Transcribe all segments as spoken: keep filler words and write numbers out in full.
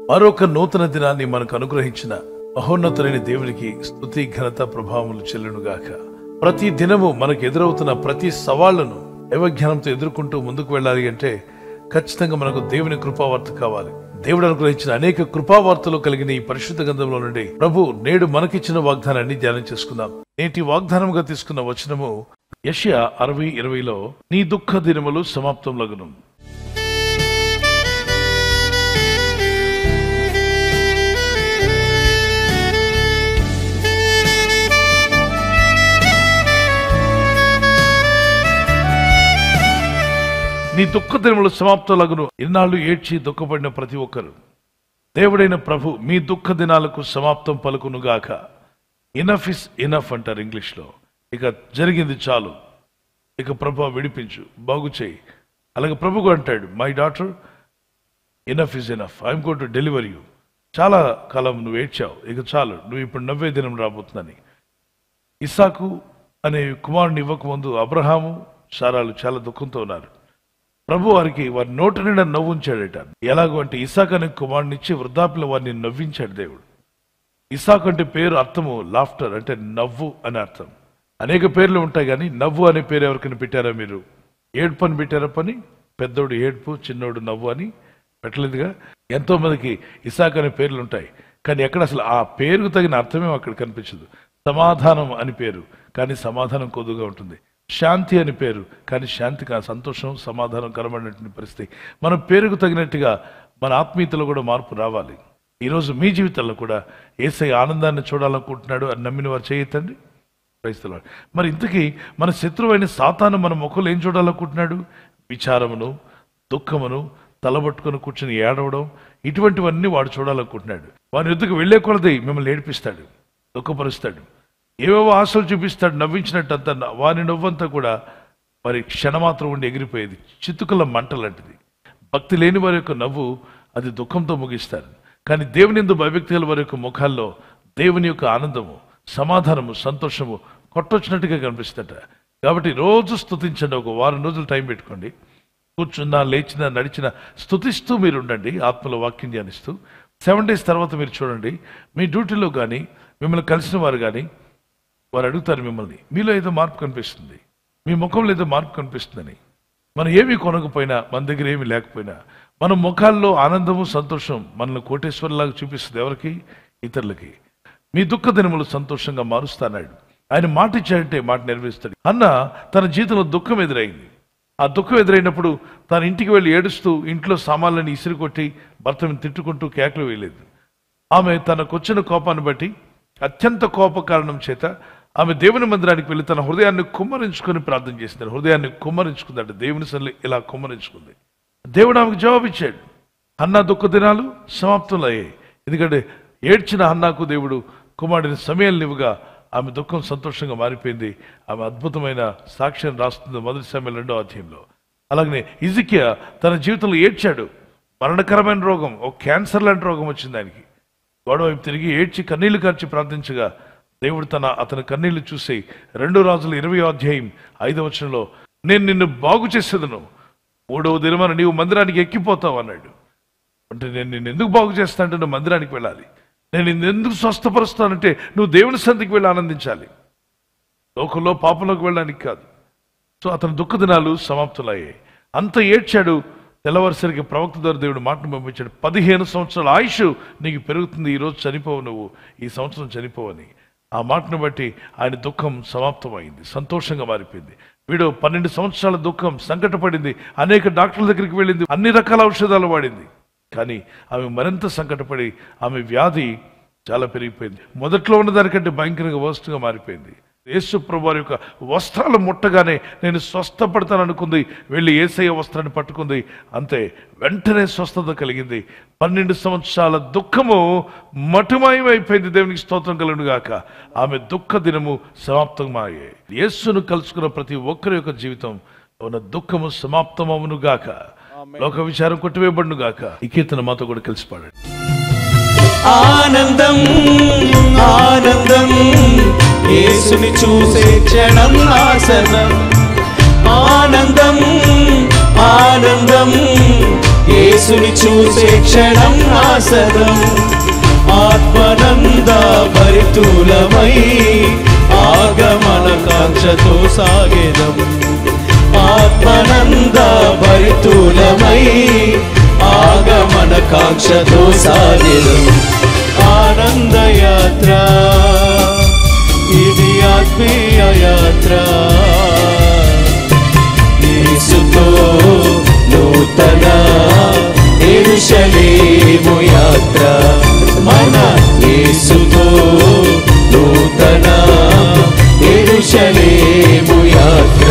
మరొక నూతన దినాన్ని మనకు అనుగ్రహించిన మహోన్నతులైన దేవునికి స్తుతి ఘనత ప్రభావములు చెల్లునుగాక. ప్రతి దినము మనకు ఎదురవుతున్న ప్రతి సవాళ్లను దైవజ్ఞానంతో ఎదుర్కొంటూ ముందుకు వెళ్ళాలి అంటే ఖచ్చితంగా మనకు దేవుని కృపావార్త కావాలి. దేవుడు అనుగ్రహించిన అనేక కృపావార్తలు కలిగిన ఈ పరిశుద్ధ గ్రంథంలో నుండి ప్రభు నేడు మనకిచ్చిన వాగ్దానాన్ని ధ్యానం చేసుకుందాం. నేటి వాగ్దానముగా తీసుకున్న వచనము యెషయా అరవై ఇరవైలో నీ దుఃఖ దినములు సమాప్తములగును. నీ దుఃఖ దినములు సమాప్తలగును. ఇన్నాళ్ళు ఏడ్చి దుఃఖపడిన ప్రతి ఒక్కరు దేవుడైన ప్రభు మీ దుఃఖ దినాలకు సమాప్తం పలుకునుగాక. ఇనఫ్ ఇస్ ఇనఫ్ అంటారు ఇంగ్లీష్లో. ఇక జరిగింది చాలు, ఇక ప్రభు విడిపించు, బాగు చేయి. అలాగే ప్రభువు అంటాడు, my daughter enough is enough, I'm going to deliver you. చాలా కాలం నువ్వు ఏడ్చావు, ఇక చాలు, నువ్వు ఇప్పుడు నవ్వే దినం రాబోతుందని. ఇస్సాకు అనే కుమారుని ఇవ్వకముందు అబ్రహాము సారాలు చాలా దుఃఖంతో ఉన్నారు. ప్రభు వారికి వారి నోటి నిండా నవ్వు ఉంచాడట. ఎలాగో అంటే ఇస్సాకు అనే కుమారుని ఇచ్చి వృద్ధాప్యంలో వారిని నవ్వించాడు దేవుడు. ఇస్సాకు అంటే పేరు అర్థము లాఫ్టర్, అంటే నవ్వు అని అర్థం. అనేక పేర్లు ఉంటాయి కానీ నవ్వు అనే పేరు ఎవరికైనా పెట్టారా మీరు? ఏడ్పు అని పెట్టారా? పని పెద్దోడు ఏడ్పు, చిన్నోడు నవ్వు అని పెట్టలేదుగా. ఎంతో మందికి ఇస్సాకు అనే పేర్లు ఉంటాయి కానీ ఎక్కడ అసలు ఆ పేరుకు తగిన అర్థమే అక్కడ కనిపించదు. సమాధానం అని పేరు కానీ సమాధానం కొద్దుగా ఉంటుంది. శాంతి అని పేరు కానీ శాంతి కా సంతోషం సమాధానం కనబడినటువంటి పరిస్థితి. మన పేరుకు తగినట్టుగా మన ఆత్మీయతలో కూడా మార్పు రావాలి. ఈరోజు మీ జీవితంలో కూడా యేసయ్య ఆనందాన్ని చూడాలనుకుంటున్నాడు అని నమ్మిన వారు చేయొద్దండి. క్రైస్తవులు మరి ఇంతకీ మన శత్రువైన సాతాను మన ముఖంలో ఏం చూడాలనుకుంటున్నాడు? విచారమును, దుఃఖమును, తలబట్టుకుని కూర్చొని ఏడవడం, ఇటువంటివన్నీ వాడు చూడాలనుకుంటున్నాడు. వాని యుద్ధకు వెళ్లే కొలది మిమ్మల్ని ఏడిపిస్తాడు, దుఃఖపరుస్తాడు, ఏవేవో ఆశలు చూపిస్తాడు. నవ్వించినట్టంతా వాని నవ్వంతా కూడా వారి క్షణమాత్రం ఉండి ఎగిరిపోయేది, చితుకుల మంట లాంటిది. భక్తి లేని వారి యొక్క నవ్వు అది దుఃఖంతో ముగిస్తారు. కానీ దేవుని యందు భయభక్తి గల వారి యొక్క ముఖాల్లో దేవుని యొక్క ఆనందము, సమాధానము, సంతోషము కొట్టొచ్చినట్టుగా కనిపిస్తట. కాబట్టి రోజు స్తుతించండి. ఒక వారం రోజులు టైం పెట్టుకోండి. కూర్చున్నా, లేచినా, నడిచినా స్తుతిస్తూ మీరు ఉండండి, ఆత్మలో వాక్యం ధ్యానిస్తూ. సెవెన్ డేస్ తర్వాత మీరు చూడండి, మీ డ్యూటీలో కానీ మిమ్మల్ని కలిసిన వారు కానీ వారు అడుగుతారు మిమ్మల్ని, మీలో ఏదో మార్పు కనిపిస్తుంది, మీ ముఖంలో ఏదో మార్పు కనిపిస్తుందని. మనం ఏమీ కొనకపోయినా, మన దగ్గర ఏమీ లేకపోయినా మన ముఖాల్లో ఆనందము, సంతోషం మనల్ని కోటేశ్వరులాగా చూపిస్తుంది. ఎవరికి? ఇతరులకి. మీ దుఃఖ దినములు సంతోషంగా మారుస్తాడు. ఆయన మాట ఇచ్చాడంటే మాట నెరవేరుస్తాడు. అన్న తన జీవితంలో దుఃఖం ఎదురైంది. ఆ దుఃఖం ఎదురైనప్పుడు తన ఇంటికి వెళ్ళి ఏడుస్తూ ఇంట్లో సామాన్లని ఇసిరి కొట్టి భర్తని తిట్టుకుంటూ కేకలు వేయలేదు. ఆమె తనకొచ్చిన కోపాన్ని బట్టి, అత్యంత కోప కారణం చేత ఆమె దేవుని మందిరానికి వెళ్ళి తన హృదయాన్ని కుమ్మరించుకొని ప్రార్థన చేసినారు. హృదయాన్ని కుమ్మరించుకుందంటే దేవుని సల్లి ఇలా కుమ్మరించుకుంది. దేవుడు ఆమెకు జవాబిచ్చాడు. హన్నా దుఃఖ దినాలు సమాప్తంలో అయ్యాయి. ఎందుకంటే ఏడ్చిన హన్నాకు దేవుడు కుమారుడిని సమయల్నివ్వగా ఆమె దుఃఖం సంతోషంగా మారిపోయింది. ఆమె అద్భుతమైన సాక్ష్యం రాస్తుంది మొదటి సమయం రెండో అధ్యాయంలో. అలాగనే హిజ్కియా తన జీవితంలో ఏడ్చాడు. మరణకరమైన రోగం, ఒక క్యాన్సర్ లాంటి రోగం వచ్చింది ఆయనకి. గొడవ వైపు తిరిగి ఏడ్చి కన్నీళ్లు కార్చి ప్రార్థించగా దేవుడు తన అతని కన్నీళ్లు చూసి రెండు రాజుల ఇరవై అధ్యాయం ఐదవ వచనంలో నేను నిన్ను బాగు చేసేదను, మూడవ దినమన నీవు మందిరానికి ఎక్కిపోతావు అన్నాడు. అంటే నేను నిన్ను ఎందుకు బాగు చేస్తా అంటే నువ్వు మందిరానికి వెళ్ళాలి. నేను నిన్ను ఎందుకు స్వస్థపరుస్తానంటే నువ్వు దేవుని సన్నిధికి వెళ్ళి ఆనందించాలి, లోకంలో పాపంలోకి వెళ్ళడానికి కాదు. సో అతని దుఃఖ దినాలు సమాప్తులయ్యాయి. అంత ఏడ్చాడు. తెల్లవారుసరికి ప్రవక్త ద్వారా దేవుడు మాటను పంపించాడు, పదిహేను సంవత్సరాల ఆయుష్ నీకు పెరుగుతుంది, ఈరోజు చనిపోవు, నువ్వు ఈ సంవత్సరం చనిపోవని. ఆ మాటను బట్టి ఆయన దుఃఖం సమాప్తమైంది, సంతోషంగా మారిపోయింది. వీడు పన్నెండు సంవత్సరాల దుఃఖం సంకటపడింది, అనేక డాక్టర్ల దగ్గరికి వెళ్ళింది, అన్ని రకాల ఔషధాలు వాడింది. కానీ ఆమె మరింత సంకటపడి ఆమె వ్యాధి చాలా పెరిగిపోయింది. మొదట్లో ఉన్న దానికంటే భయంకరంగా వర్స్ట్గా మారిపోయింది. యేసు ప్రభు వారి యొక్క వస్త్రాలు ముట్టగానే నేను స్వస్థపడతాను అనుకుంది. వెళ్ళి యేసయ్య వస్త్రాన్ని పట్టుకుంది, అంతే, వెంటనే స్వస్థత కలిగింది. పన్నెండు సంవత్సరాల దుఃఖము మటుమాయమైపోయింది. దేవునికి స్తోత్రం కలుగును గాక. ఆమె దుఃఖ దినము సమాప్తమయ్యాయి. యేసును కలుసుకున్న ప్రతి ఒక్కరి యొక్క జీవితం ఉన్న దుఃఖము సమాప్తమవును గాక, లోక విచారం కొట్టివేయబడును గాక. ఈ కీర్తన మాతో కూడా కలిసి పాడండి. ఆనందం ఆనందం యేసుని చూసే క్షణం ఆసనం, ఆనందం ఆనందం యేసుని చూసే క్షణం ఆసనం ఆత్మనంద భరితులమై ఆగమన కాంక్షతో సాగేదం ఆత్మనంద భరితులమై ఆగమన కాంక్షతో సాగేదం ఆనంద యాత్ర ఇది ఆత్మీయ యాత్ర యేసుతో నూతన యెరూషలేము యాత్ర మన యేసుతో నూతన యెరూషలేము యాత్ర.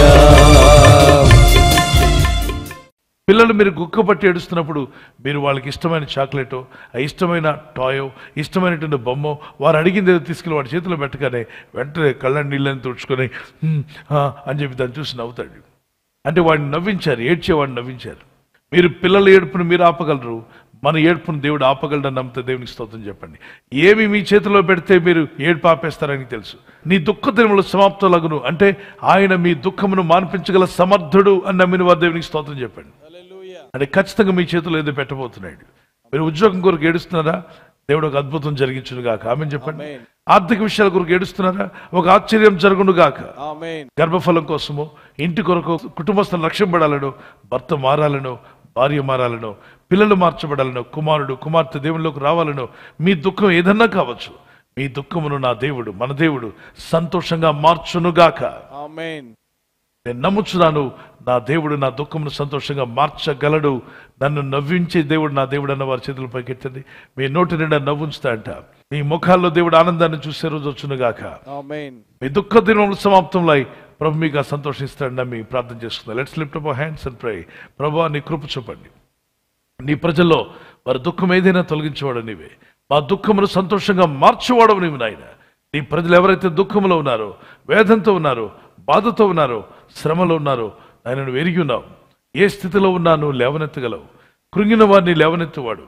పిల్లలు మీరు గుక్క పట్టి ఏడుస్తున్నప్పుడు మీరు వాళ్ళకి ఇష్టమైన చాక్లెటో ఇష్టమైన టాయో ఇష్టమైనటువంటి బొమ్మో వారు అడిగింది ఏదో తీసుకెళ్ళి వాడి చేతిలో పెట్టగానే వెంటనే కళ్ళని నీళ్ళని తుడుచుకొని అని చెప్పి దాన్ని చూసి నవ్వుతాడు. అంటే వాడిని నవ్వించారు, ఏడ్చేవాడిని నవ్వించారు. మీరు పిల్లల ఏడుపును మీరు ఆపగలరు, మన ఏడుపును దేవుడు ఆపగలడని నమ్మితే దేవునికి స్తోత్రం చెప్పండి. ఏమి మీ చేతిలో పెడితే మీరు ఏడుపు ఆపేస్తారని తెలుసు. నీ దుఃఖ దినములు సమాప్తలగును అంటే ఆయన మీ దుఃఖమును మాన్పించగల సమర్థుడు అని నమ్మిన వారు దేవునికి స్తోత్రం చెప్పండి. అంటే ఖచ్చితంగా మీ చేతిలో ఏదో పెట్టబోతున్నాడు. మీరు ఉద్యోగం కొరకు ఏడుస్తున్నారా, దేవుడు ఒక అద్భుతం జరిగించును గాక. ఆమేన్ చెప్పండి. ఆర్థిక విషయాల కొరకు ఏడుస్తున్నారా, ఒక ఆశ్చర్యం జరుగును గాక. గర్భఫలం కోసమో, ఇంటి కొరకు, కుటుంబస్తులు రక్షింపడాలనో, భర్త మారాలనో, భార్య మారాలనో, పిల్లలు మార్చబడాలనో, కుమారుడు కుమార్తె దేవుళ్ళలోకి రావాలనో, మీ దుఃఖం ఏదన్నా కావచ్చు, మీ దుఃఖమును నా దేవుడు మన దేవుడు సంతోషంగా మార్చునుగాక. ఆమేన్. నేను నమ్ముచున్నాను, నా దేవుడు నా దుఃఖమును సంతోషంగా మార్చగలడు. నన్ను నవ్వించే దేవుడు నా దేవుడు అన్న వారి చేతులు పైకెత్తండి. మీ నోటి నిండా నవ్వుంచుతా అంట. మీ ముఖాల్లో దేవుడు ఆనందాన్ని చూసే రోజు వచ్చునుగాక. మీ దుఃఖ దినములు సమాప్తంలో ప్రభు మీకు సంతోషిస్తాడు నమ్మి ప్రార్థన చేస్తున్నా. Let's lift up our hands and pray. ప్రభువా నీ కృప చూపండి. నీ ప్రజల్లో వారి దుఃఖం ఏదైనా తొలగించేవాడు నీవే. మా దుఃఖమును సంతోషంగా మార్చేవాడవు నీవు నాయన. నీ ప్రజలు ఎవరైతే దుఃఖంలో ఉన్నారో, వేదంతో ఉన్నారో, బాధతో ఉన్నారో, శ్రమలో ఉన్నారో ఆయన నువ్వు ఎరిగి ఉన్నావు. ఏ స్థితిలో ఉన్నా నువ్వు లేవనెత్తగలవు. కృంగిన వారిని లేవనెత్తువాడు,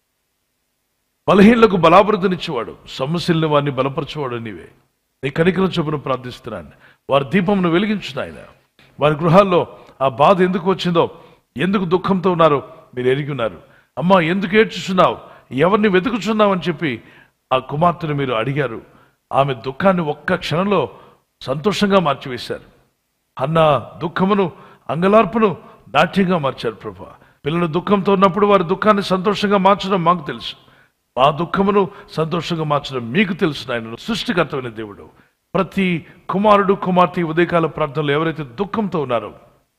బలహీనలకు బలాభివృద్ధినిచ్చేవాడు, సమస్యలను వారిని బలపరచేవాడు నీవే. నీ కనికరం చొప్పున ప్రార్థిస్తున్నాను. వారి దీపమును వెలిగించు నాయన. వారి గృహాల్లో ఆ బాధ ఎందుకు వచ్చిందో, ఎందుకు దుఃఖంతో ఉన్నారో మీరు ఎరిగి ఉన్నారు. అమ్మా ఎందుకు ఏడ్చుచున్నావు, ఎవరిని వెతుకుచున్నావు అని చెప్పి ఆ కుమార్తెను మీరు అడిగారు. ఆమె దుఃఖాన్ని ఒక్క క్షణంలో సంతోషంగా మార్చివేశారు. అన్న దుఃఖమును అంగలార్పును నాట్యంగా మార్చారు ప్రభు. పిల్లలు దుఃఖంతో ఉన్నప్పుడు వారి దుఃఖాన్ని సంతోషంగా మార్చడం మాకు తెలుసు. మా దుఃఖమును సంతోషంగా మార్చడం మీకు తెలుసు. ఆయన సృష్టికర్తమైన దేవుడు. ప్రతి కుమారుడు కుమార్తె ఉదయకాల ప్రార్థనలో ఎవరైతే దుఃఖంతో ఉన్నారో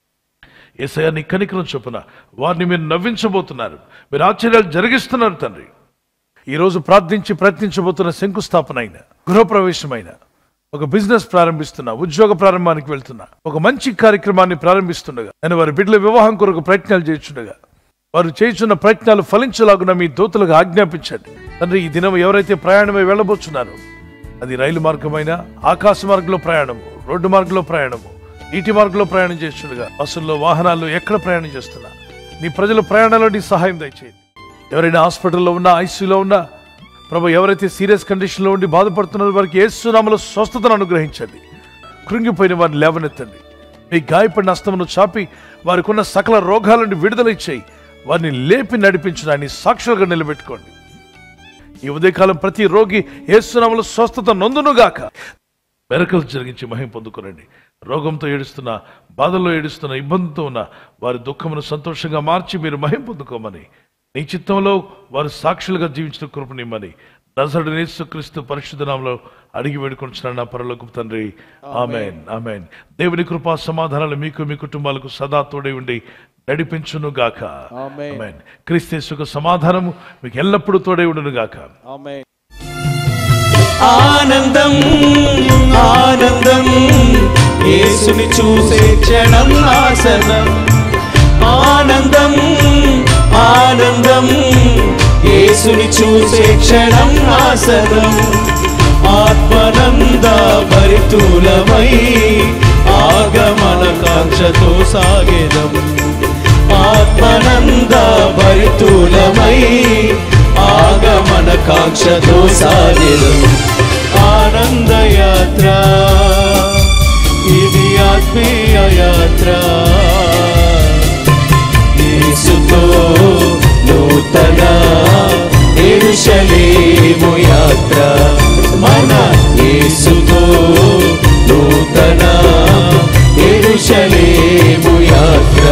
యేసయ్య నీ కనికరం చొప్పున వారిని మీరు నవ్వించబోతున్నారు. మీరు ఆశ్చర్యాలు జరిగిస్తున్నారు తండ్రి. ఈరోజు ప్రార్థించి ప్రయత్నించబోతున్న శంకుస్థాపన అయిన, గృహప్రవేశమైన, ఒక బిజినెస్ ప్రారంభిస్తున్నా, ఉద్యోగ ప్రారంభానికి వెళ్తున్నా, ఒక మంచి కార్యక్రమాన్ని ప్రారంభిస్తుండగా, నేను వారి బిడ్డల వివాహం కొరకు ప్రయత్నాలు చేయించుండగా వారు చేస్తున్న ప్రయత్నాలు ఫలించలాగున మీ దూతలకు ఆజ్ఞాపించండి తండ్రి. ఈ దినం ఎవరైతే ప్రయాణమై వెళ్ళబోతున్నారో, అది రైలు మార్గమైనా, ఆకాశ మార్గంలో ప్రయాణము, రోడ్డు మార్గంలో ప్రయాణము, నీటి మార్గంలో ప్రయాణం చేస్తుండగా, బస్సుల్లో, వాహనాల్లో ఎక్కడ ప్రయాణం చేస్తున్నా నీ ప్రజల ప్రయాణంలో నీ సహాయం దయచేయండి. ఎవరైనా హాస్పిటల్లో ఉన్నా, ఐసీయూలో ఉన్నా ప్రభు, ఎవరైతే సీరియస్ కండిషన్లో ఉండి బాధపడుతున్నారో వారికి యేసు నామములో స్వస్థతను అనుగ్రహించండి. కృంగిపోయిన వారిని లేవనెత్తండి. మీ గాయపడిన హస్తమును చాపి వారికి ఉన్న సకల రోగాల నుండి విడుదల ఇచ్చేయి. వారిని లేపి నడిపించడాన్ని సాక్షులుగా నిలబెట్టుకోండి. ఈ ఉదయకాలం ప్రతి రోగి యేసు నామములో స్వస్థత నొందునుగాక. మెరకలు జరిగించి మహిమ పొందుకోనండి. రోగంతో ఏడుస్తున్న, బాధల్లో ఏడుస్తున్న, ఇబ్బందితో ఉన్న వారి దుఃఖమును సంతోషంగా మార్చి మీరు మహిమ పొందుకోమని, నీ చిత్తంలో వారు సాక్షులుగా జీవించిన కృపనిమ్మని నజరేయుడైన యేసుక్రీస్తు పరిశుద్ధ నామములో అడిగి వేడుకొనుచున్నాను నా పరలోకపు తండ్రి. ఆమేన్, ఆమేన్. దేవుని కృపా సమాధానాలు మీకు మీ కుటుంబాలకు సదా తోడై ఉండి నడిపించును గాక. ఆమేన్. క్రీస్తు యేసు సమాధానము మీకు ఎల్లప్పుడూ తోడై ఉండును గాక. ఆమేన్. ఆనందం ఆనందం యేసుని చూసే క్షణం ఆసనం. ఆనందం ఆనందం యేసుని చూసే క్షణం ఆసనం. ఆత్మనంద భరితులమై ఆగమన కాంక్షతో సాగేదం. ఆత్మనంద భరితులమై ఆగమన కాంక్షతో సాగేదం. ఆనంద యాత్ర ఇది ఆత్మీయ యాత్ర. యెరూషలేము యాత్ర మన యేసుతో నూతన యెరూషలేము యాత్ర.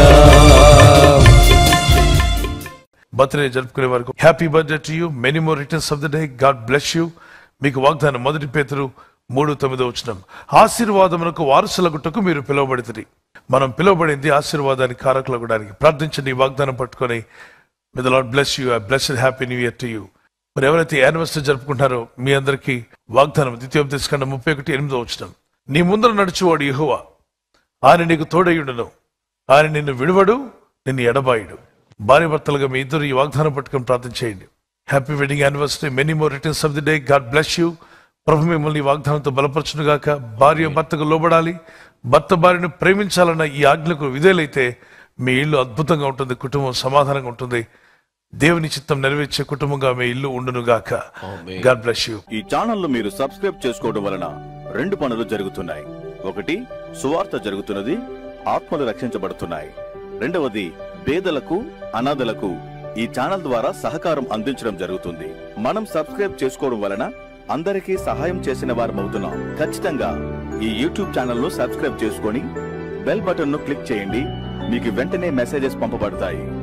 బర్త్డే జరుపుకునే వారికి happy birthday to you, many more returns of the day, God bless you. మీకు వాగ్దానం మొదటి పేతురు మూడు తొమ్మిదో వచనం, ఆశీర్వాదమునకు వారసులగుటకు మీరు పిలువబడితిరి. మనం పిలువబడింది ఆశీర్వాదానికి కారకులగడానికి. ప్రార్థించండి, ఈ వాగ్దానం పట్టుకొని. May the lord bless you. I blessed happy new year to you. మరి ఎవరైతే యానివర్సరీ జరుపుకుంటారో మీ అందరికీ వాగ్దానం ద్వితీయోపదేశకాండం ముప్పై ఒకటి ఎనిమిదో వచనం, నీ ముందర నడుచువాడు యెహోవా, ఆయన నీకు తోడయుడును, ఆయన నిన్ను విడువడు, నిన్ను ఎడబాయుడు. భార్య భర్తలుగా మీ ఇద్దరు ఈ వాగ్దానం పట్టుకొని ప్రార్థన చేయండి. Happy wedding anniversary, many more returns of the day, God bless you. ప్రభు మిమ్మల్ని ఈ వాగ్దానంతో బలపరచును గాక. భార్య భర్తకు లోబడాలి, భర్త భార్యను ప్రేమించాలన్న ఈ ఆజ్ఞకు విధేయులైతే మీ ఇల్లు అద్భుతంగా ఉంటుంది, కుటుంబం సమాధానంగా ఉంటుంది, దేవుని చిత్తం నెరవేర్చే కుటుంబంగా మీ ఇల్లు ఉండును గాక. God bless you. ఈ ఛానల్ ను మీరు సబ్స్క్రైబ్ చేసుకోవడం వలన రెండు పనులు జరుగుతున్నాయి. ఒకటి, సువార్త జరుగుతున్నది, ఆత్మలు రక్షించబడుతున్నాయి. రెండవది, పేదలకు అనాథలకు ఈ ఛానల్ ద్వారా సహకారం అందించడం జరుగుతుంది. మనం సబ్స్క్రైబ్ చేసుకోవడం వలన అందరికీ సహాయం చేసిన వారం అవుతున్నాం. ఖచ్చితంగా ఈ యూట్యూబ్ ఛానల్ ను సబ్స్క్రైబ్ చేసుకొని బెల్ బటన్ ను క్లిక్ చేయండి. మీకు వెంటనే మెసేజెస్ పంపబడతాయి.